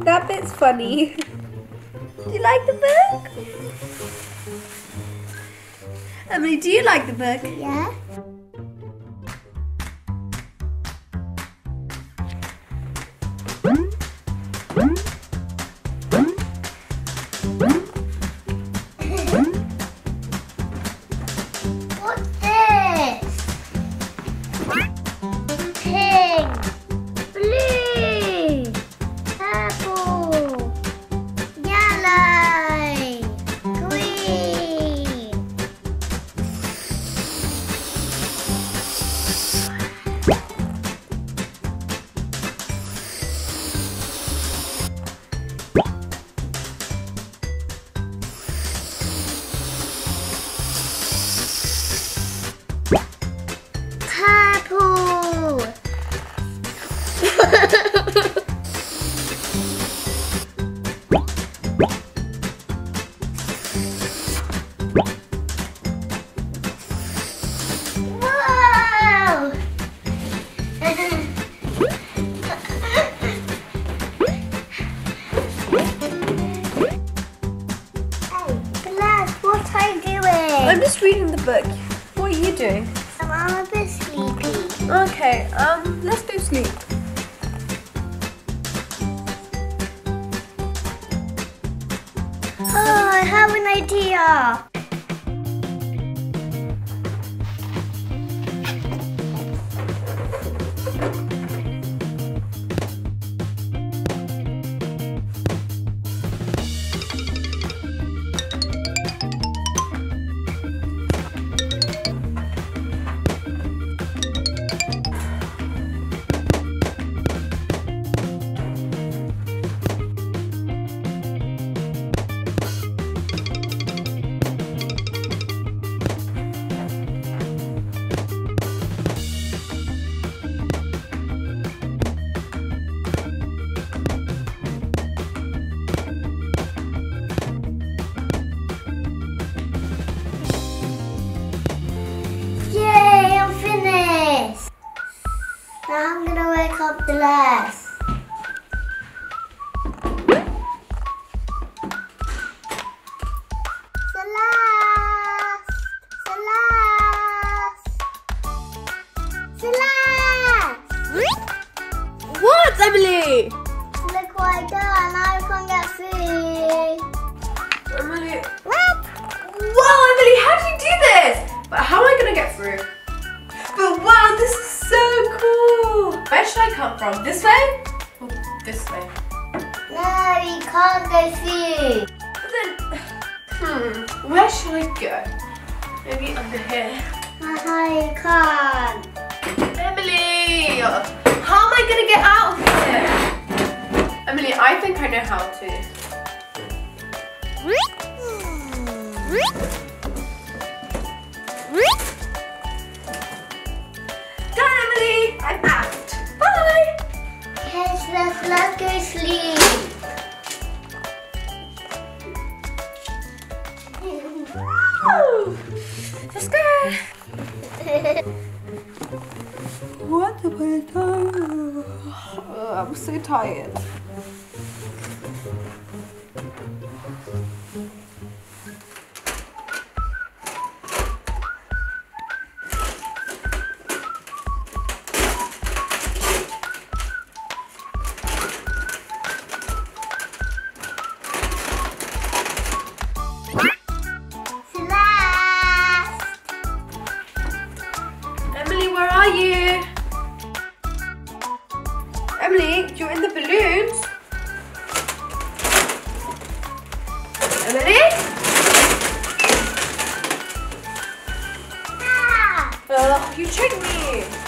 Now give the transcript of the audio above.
That bit's funny. Do you like the book? Emily, do you like the book? Yeah. What's this? Pink, blue, purple, yellow, green. Purple. Wow. Bless, what are you doing? I'm just reading the book. What are you doing? I'm a bit sleepy. Okay, let's go sleep. Oh, I have an idea. Yay, I'm finished. Now I'm gonna wake up the last. Celeste! What, Emily? Look what I done. Now I can get food. Emily. What? Wow, Emily, how did you do this? But how am I gonna get through? But wow, this is so cool. Where should I come from? This way? Or this way? No, you can't go through. But then, where should I go? Maybe under here. No, you can't. Emily, how am I gonna get out of here? Emily, I think I know how to. Done, Emily. I'm out. Bye. Yes, let's go sleep. Let's go. What have I done? I'm so tired. Emily, where are you? Emily, you're in the balloons. Emily? Ah! You tricked me.